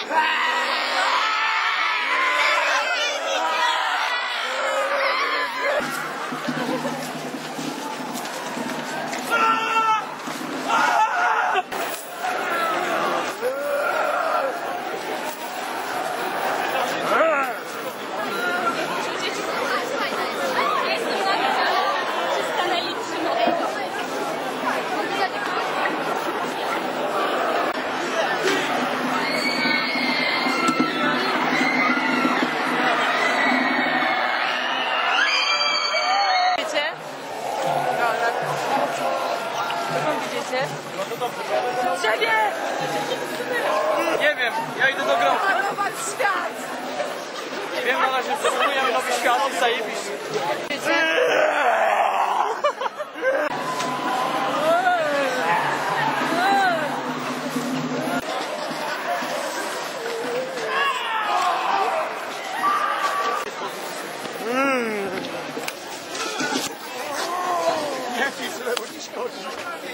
Siebie! Nie wiem, ja idę do grobu. Panować świat! Wiem, na razie próbujemy nowy świat i zajebiście. Jaki źle, bo ci szkodzi.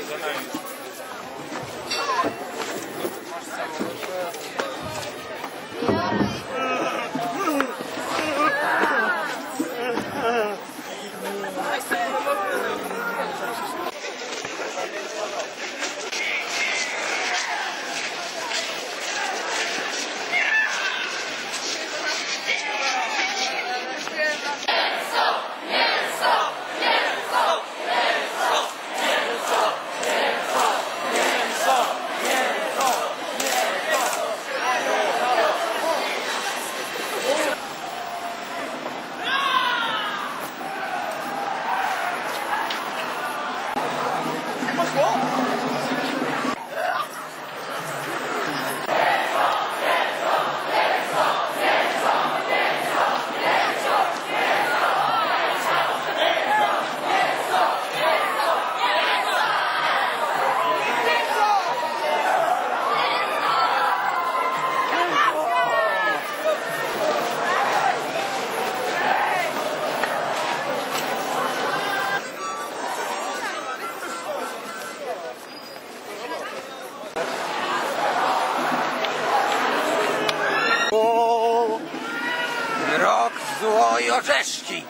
Rok złoj orzeszki.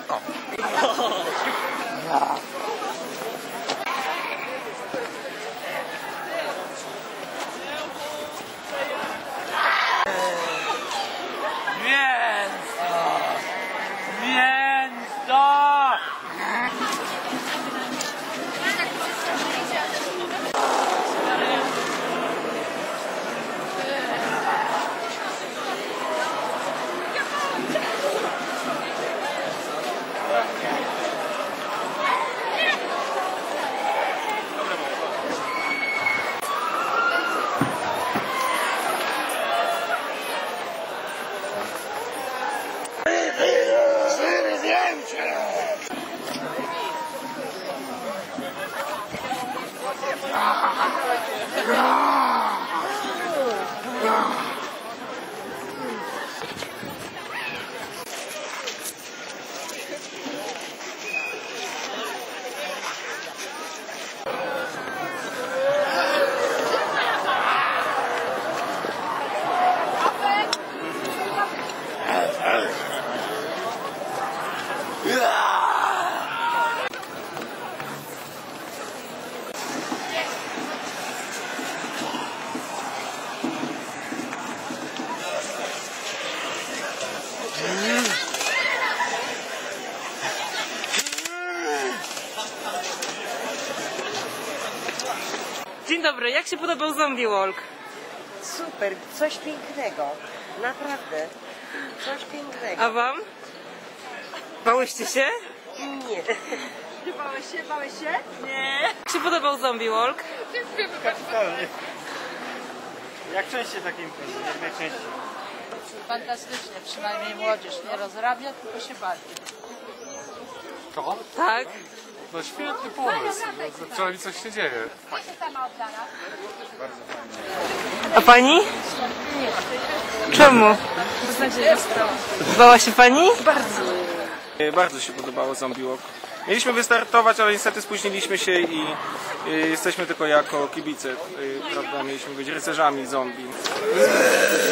Dzień dobry, jak się podobał Zombie Walk? Super, coś pięknego. Naprawdę. Coś pięknego. A wam? Bałyście się? Nie. Nie bałeś się? Bałeś się? Nie. Jak się podobał Zombie Walk? Kapitalnie. Jak częściej takie imprezy? Jak najczęściej? Fantastycznie, przynajmniej młodzież nie rozrabia, tylko się bawi. To? Tak. No świetny pomysł. Wczoraj coś się dzieje. A pani? Czemu? Bała się pani? Bardzo się podobało Zombie Walk. Mieliśmy wystartować, ale niestety spóźniliśmy się i jesteśmy tylko jako kibice, prawda? Mieliśmy być rycerzami zombie.